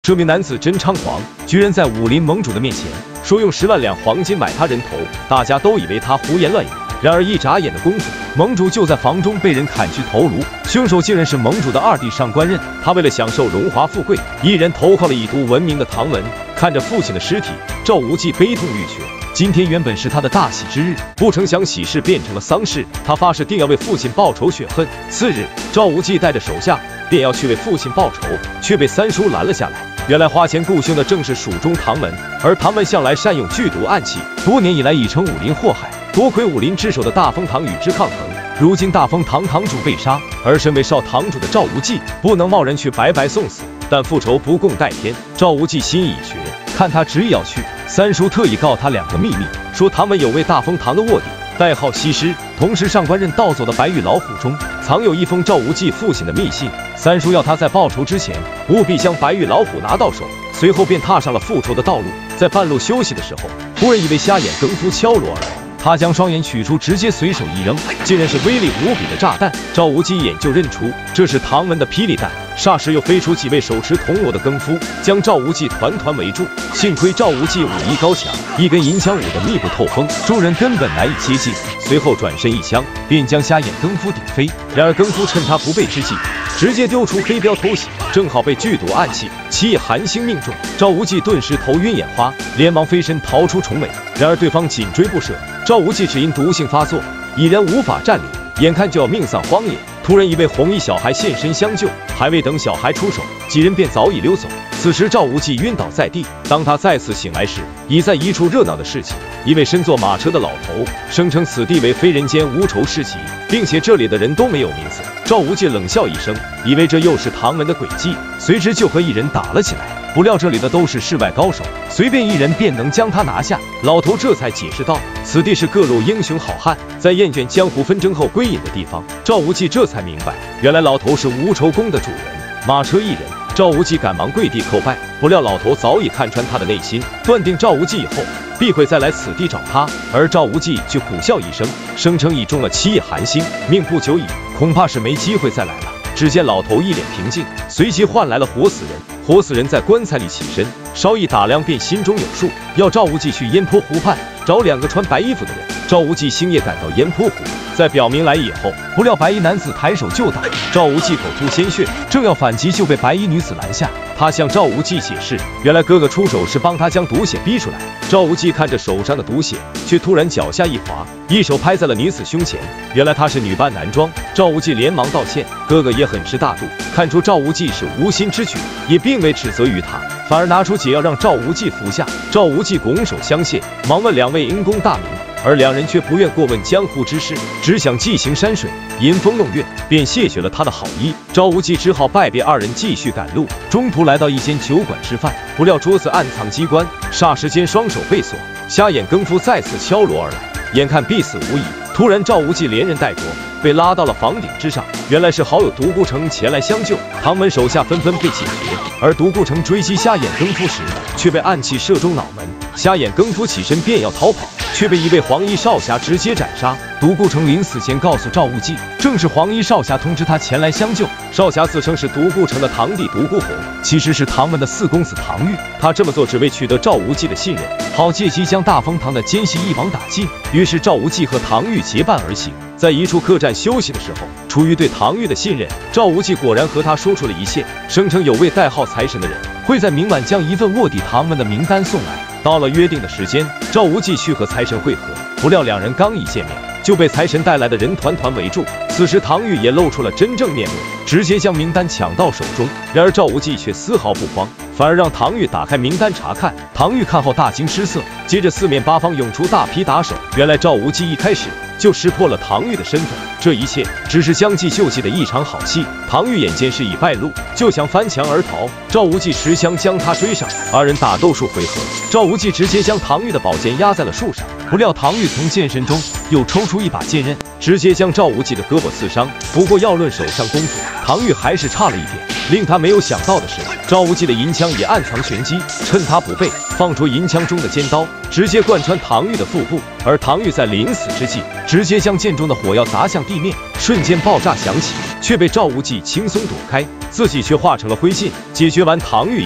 这名男子真猖狂，居然在武林盟主的面前说用10万两黄金买他人头，大家都以为他胡言乱语。然而一眨眼的功夫，盟主就在房中被人砍去头颅，凶手竟然是盟主的二弟上官任。他为了享受荣华富贵，一人投靠了以毒闻名的唐文。看着父亲的尸体，赵无忌悲痛欲绝。今天原本是他的大喜之日，不成想喜事变成了丧事。他发誓定要为父亲报仇雪恨。次日，赵无忌带着手下便要去为父亲报仇，却被三叔拦了下来。原来花钱雇凶的正是蜀中唐文，而唐文向来善用剧毒暗器，多年以来已成武林祸害。多亏武林之首的大风堂与之抗衡，如今大风堂堂主被杀，而身为少堂主的赵无忌不能贸然去白白送死，但复仇不共戴天。赵无忌心意已决，看他执意要去，三叔特意告他2个秘密，说唐文有位大风堂的卧底，代号西施，同时上官任盗走的白玉老虎中藏有一封赵无忌父亲的密信，三叔要他在报仇之前务必将白玉老虎拿到手。随后便踏上了复仇的道路。在半路休息的时候，忽然一位瞎眼更夫敲锣而来，他将双眼取出，直接随手一扔，竟然是威力无比的炸弹。赵无忌一眼就认出这是唐文的霹雳弹，霎时又飞出几位手持铜锣的更夫，将赵无忌团团围住。幸亏赵无忌武艺高强，一根银枪舞得密不透风，众人根本难以接近。随后转身一枪，便将瞎眼更夫顶飞。然而更夫趁他不备之际，直接丢出飞镖偷袭，正好被剧毒暗器七叶寒星命中。赵无忌顿时头晕眼花，连忙飞身逃出重围。然而对方紧追不舍，赵无忌只因毒性发作，已然无法站立，眼看就要命丧荒野。突然一位红衣小孩现身相救，还未等小孩出手，几人便早已溜走。此时赵无忌晕倒在地，当他再次醒来时，已在一处热闹的市集。一位身坐马车的老头声称此地为非人间无仇市集，并且这里的人都没有名字。赵无忌冷笑一声，以为这又是唐文的诡计，随之就和一人打了起来。不料这里的都是世外高手，随便一人便能将他拿下。老头这才解释道，此地是各路英雄好汉在厌倦江湖纷争后归隐的地方。赵无忌这才明白，原来老头是无仇宫的主人，马车一人。赵无忌赶忙跪地叩拜，不料老头早已看穿他的内心，断定赵无忌以后必会再来此地找他。而赵无忌却苦笑一声，声称已中了七叶寒星，命不久矣，恐怕是没机会再来了。只见老头一脸平静，随即唤来了活死人。活死人在棺材里起身，稍一打量便心中有数，要赵无忌去烟坡湖畔找2个穿白衣服的人。赵无忌星夜赶到烟坡湖，在表明来意以后，不料白衣男子抬手就打，赵无忌口出鲜血，正要反击就被白衣女子拦下。他向赵无忌解释，原来哥哥出手是帮他将毒血逼出来。赵无忌看着手上的毒血，却突然脚下一滑，一手拍在了女子胸前。原来她是女扮男装。赵无忌连忙道歉，哥哥也很是大度，看出赵无忌是无心之举，也并未指责于他，反而拿出解药让赵无忌服下。赵无忌拱手相谢，忙问2位因公大名，而2人却不愿过问江湖之事，只想寄行山水，吟风弄月，便谢绝了他的好意。赵无忌只好拜别2人，继续赶路。中途来到一间酒馆吃饭，不料桌子暗藏机关，霎时间双手被锁，瞎眼更夫再次敲锣而来，眼看必死无疑。突然赵无忌连人带着被拉到了房顶之上，原来是好友独孤城前来相救，唐门手下纷纷被解决。而独孤城追击瞎眼更夫时，却被暗器射中脑门，瞎眼更夫起身便要逃跑，却被一位黄衣少侠直接斩杀。独孤城临死前告诉赵无忌，正是黄衣少侠通知他前来相救。少侠自称是独孤城的堂弟独孤红，其实是唐文的4公子唐玉。他这么做只为取得赵无忌的信任，好借机将大风堂的奸细一网打尽。于是赵无忌和唐玉结伴而行，在一处客栈休息的时候，出于对唐玉的信任，赵无忌果然和他说出了一切，声称有位代号财神的人会在明晚将一份卧底唐文的名单送来。到了约定的时间，赵无忌去和财神会合，不料2人刚一见面，就被财神带来的人团团围住。此时唐玉也露出了真正面目，直接将名单抢到手中。然而赵无忌却丝毫不慌，反而让唐玉打开名单查看。唐玉看后大惊失色，接着4面8方涌出大批打手。原来赵无忌一开始就识破了唐玉的身份，这一切只是将计就计的一场好戏。唐玉眼见事已败露，就想翻墙而逃，赵无忌持枪将他追上，2人打斗数回合，赵无忌直接将唐玉的宝剑压在了树上。不料唐玉从剑身中又抽出一把剑刃，直接将赵无忌的胳膊刺伤。不过要论手上功夫，唐玉还是差了一点。令他没有想到的是，赵无忌的银枪也暗藏玄机，趁他不备，放出银枪中的尖刀，直接贯穿唐玉的腹部。而唐玉在临死之际，直接将剑中的火药砸向地面，瞬间爆炸响起，却被赵无忌轻松躲开，自己却化成了灰烬。解决完唐玉以后，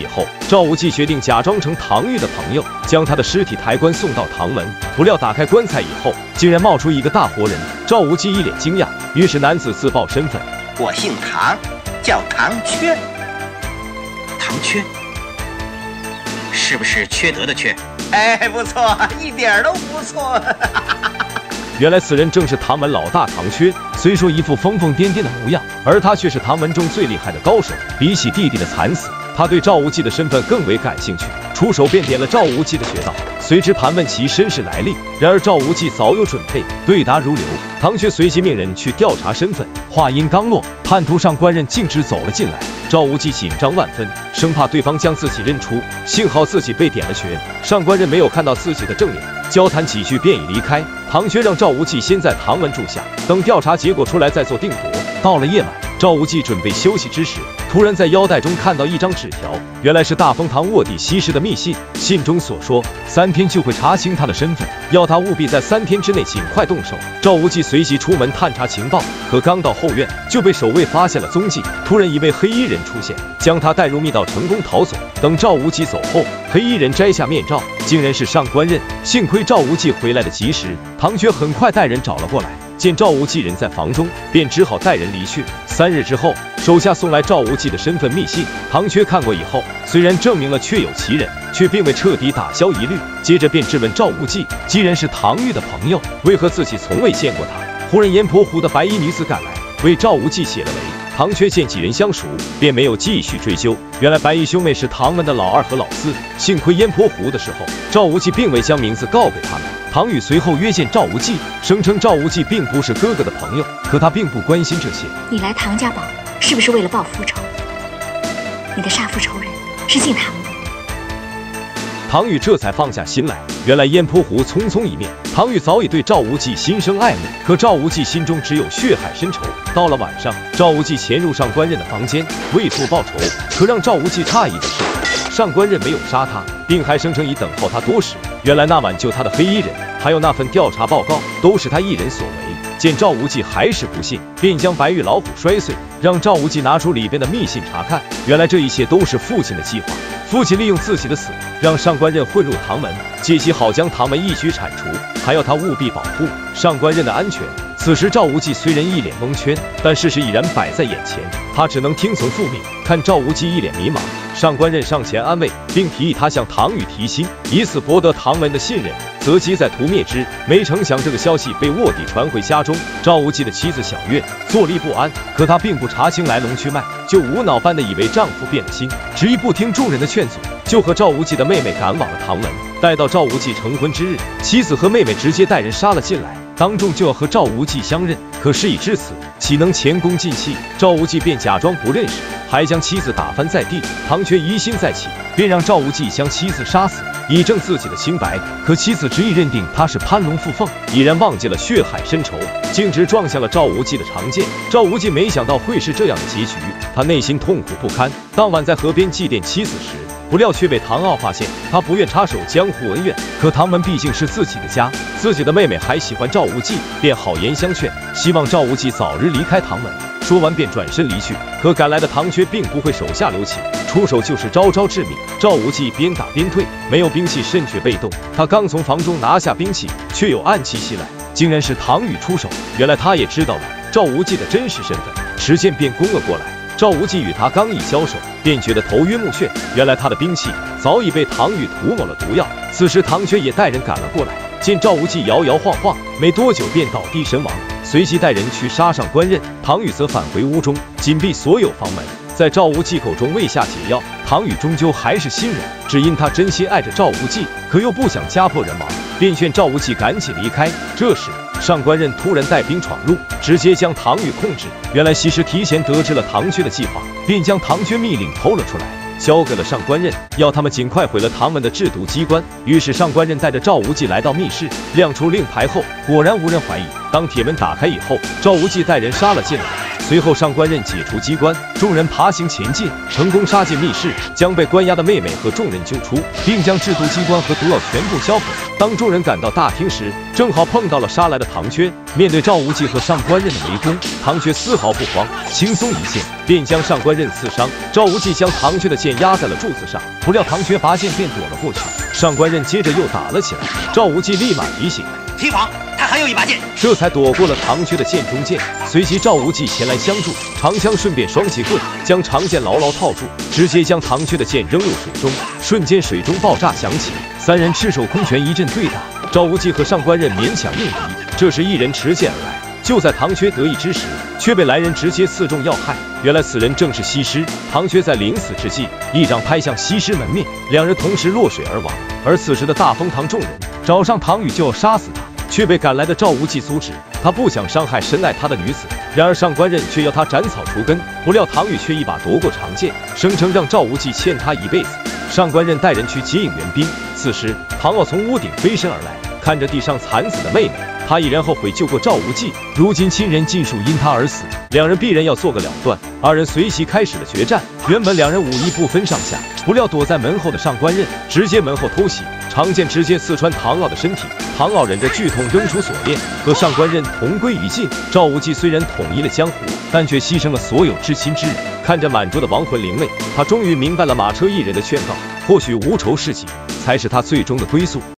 赵无忌决定假装成唐玉的朋友，将他的尸体抬棺送到唐门。不料打开棺材以后，竟然冒出一个大活人。赵无忌一脸惊讶，于是男子自报身份： 我姓唐，叫唐缺。唐缺，是不是缺德的缺？哎，不错，一点都不错。 原来此人正是唐门老大唐缺，虽说一副疯疯癫癫的模样，而他却是唐门中最厉害的高手。比起弟弟的惨死，他对赵无忌的身份更为感兴趣，出手便点了赵无忌的穴道，随之盘问其身世来历。然而赵无忌早有准备，对答如流。唐缺随即命人去调查身份，话音刚落，叛徒上官任径直走了进来。赵无忌紧张万分，生怕对方将自己认出，幸好自己被点了穴，上官任没有看到自己的正脸，交谈几句便已离开。唐缺让赵无忌先在唐门住下，等调查结果出来再做定夺。到了夜晚，赵无忌准备休息之时，突然在腰带中看到一张纸条，原来是大封堂卧底西施的密信。信中所说，3天就会查清他的身份，要他务必在3天之内尽快动手。赵无忌随即出门探查情报，可刚到后院就被守卫发现了踪迹。突然一位黑衣人出现，将他带入密道，成功逃走。等赵无忌走后，黑衣人摘下面罩，竟然是上官任。幸亏赵无忌回来的及时，唐缺很快带人找了过来。见赵无忌人在房中，便只好带人离去。3日之后，手下送来赵无忌的身份密信。唐缺看过以后，虽然证明了确有其人，却并未彻底打消疑虑。接着便质问赵无忌，既然是唐玉的朋友，为何自己从未见过他？忽然阎婆湖的白衣女子赶来，为赵无忌解了围。唐缺见几人相熟，便没有继续追究。原来白衣兄妹是唐门的老二和老四，幸亏阎婆湖的时候，赵无忌并未将名字告给他们。唐宇随后约见赵无忌，声称赵无忌并不是哥哥的朋友，可他并不关心这些。 你来唐家堡是不是为了报复仇？你的杀父仇人是姓唐的。 唐宇这才放下心来，原来阎婆湖匆匆一面，唐宇早已对赵无忌心生爱慕，可赵无忌心中只有血海深仇。到了晚上，赵无忌潜入上官任的房间，为图报仇。可让赵无忌诧异的是，上官任没有杀他，并还声称已等候他多时。原来那晚救他的黑衣人，还有那份调查报告，都是他一人所为。见赵无忌还是不信，便将白玉老虎摔碎，让赵无忌拿出里边的密信查看。原来这一切都是父亲的计划。父亲利用自己的死，让上官任混入唐门，借其好将唐门一举铲除，还要他务必保护上官任的安全。此时赵无忌虽然一脸蒙圈，但事实已然摆在眼前，他只能听从父命。看赵无忌一脸迷茫，上官任上前安慰，并提议他向唐宇提亲，以此博得唐门的信任，择机再屠灭之。没成想这个消息被卧底传回家中，赵无忌的妻子小月坐立不安，可她并不查清来龙去脉，就无脑般的以为丈夫变了心，执意不听众人的劝阻，就和赵无忌的妹妹赶往了唐门。待到赵无忌成婚之日，妻子和妹妹直接带人杀了进来，当众就要和赵无忌相认。可事已至此，岂能前功尽弃？赵无忌便假装不认识，还将妻子打翻在地。唐缺疑心再起，便让赵无忌将妻子杀死，以证自己的清白。可妻子执意认定他是攀龙附凤，已然忘记了血海深仇，径直撞向了赵无忌的长剑。赵无忌没想到会是这样的结局，他内心痛苦不堪。当晚在河边祭奠妻子时，不料却被唐傲发现。他不愿插手江湖恩怨，可唐门毕竟是自己的家，自己的妹妹还喜欢赵无忌，便好言相劝，希望赵无忌早日离开唐门。说完便转身离去。可赶来的唐缺并不会手下留情，出手就是招招致命。赵无忌边打边退，没有兵器甚觉被动。他刚从房中拿下兵器，却有暗器袭来，竟然是唐宇出手。原来他也知道了赵无忌的真实身份，持剑便攻了过来。赵无忌与他刚一交手，便觉得头晕目眩。原来他的兵器早已被唐宇涂抹了毒药。此时唐缺也带人赶了过来，见赵无忌摇摇晃晃，没多久便倒地身亡，随即带人去杀上官任。唐宇则返回屋中，紧闭所有房门。在赵无忌口中喂下解药，唐宇终究还是心软，只因他真心爱着赵无忌，可又不想家破人亡，便劝赵无忌赶紧离开。这时上官任突然带兵闯入，直接将唐宇控制。原来西施提前得知了唐缺的计划，便将唐缺密令偷了出来，交给了上官任，要他们尽快毁了唐门的制毒机关。于是上官任带着赵无忌来到密室，亮出令牌后，果然无人怀疑。当铁门打开以后，赵无忌带人杀了进来， 随后上官任解除机关，众人爬行前进，成功杀进密室，将被关押的妹妹和众人救出，并将制毒机关和毒药全部销毁。当众人赶到大厅时，正好碰到了杀来的唐缺。面对赵无忌和上官任的围攻，唐缺丝毫不慌，轻松一剑便将上官任刺伤。赵无忌将唐缺的剑压在了柱子上，不料唐缺拔剑便躲了过去。上官任接着又打了起来，赵无忌立马提醒： 提防，他还有一把剑。 这才躲过了唐缺的剑中剑。随即赵无忌前来相助，长枪顺便双截棍，将长剑牢牢套住，直接将唐缺的剑扔入水中，瞬间水中爆炸响起，三人赤手空拳一阵对打，赵无忌和上官任勉强应敌。这时一人持剑而来，就在唐缺得意之时，却被来人直接刺中要害。原来此人正是西施。唐缺在临死之际，一掌拍向西施门面，两人同时落水而亡。而此时的大风堂众人找上唐禹就要杀死他，却被赶来的赵无忌阻止。他不想伤害深爱他的女子，然而上官任却要他斩草除根。不料唐禹却一把夺过长剑，声称让赵无忌欠他一辈子。上官任带人去接应援兵。此时唐傲从屋顶飞身而来，看着地上惨死的妹妹，他已然后悔救过赵无忌，如今亲人尽数因他而死，两人必然要做个了断。二人随即开始了决战。原本两人武艺不分上下，不料躲在门后的上官任直接门后偷袭，长剑直接刺穿唐傲的身体。唐傲忍着剧痛扔出锁链，和上官任同归于尽。赵无忌虽然统一了江湖，但却牺牲了所有至亲之人。看着满桌的亡魂灵位，他终于明白了马车一人的劝告，或许无仇事己才是他最终的归宿。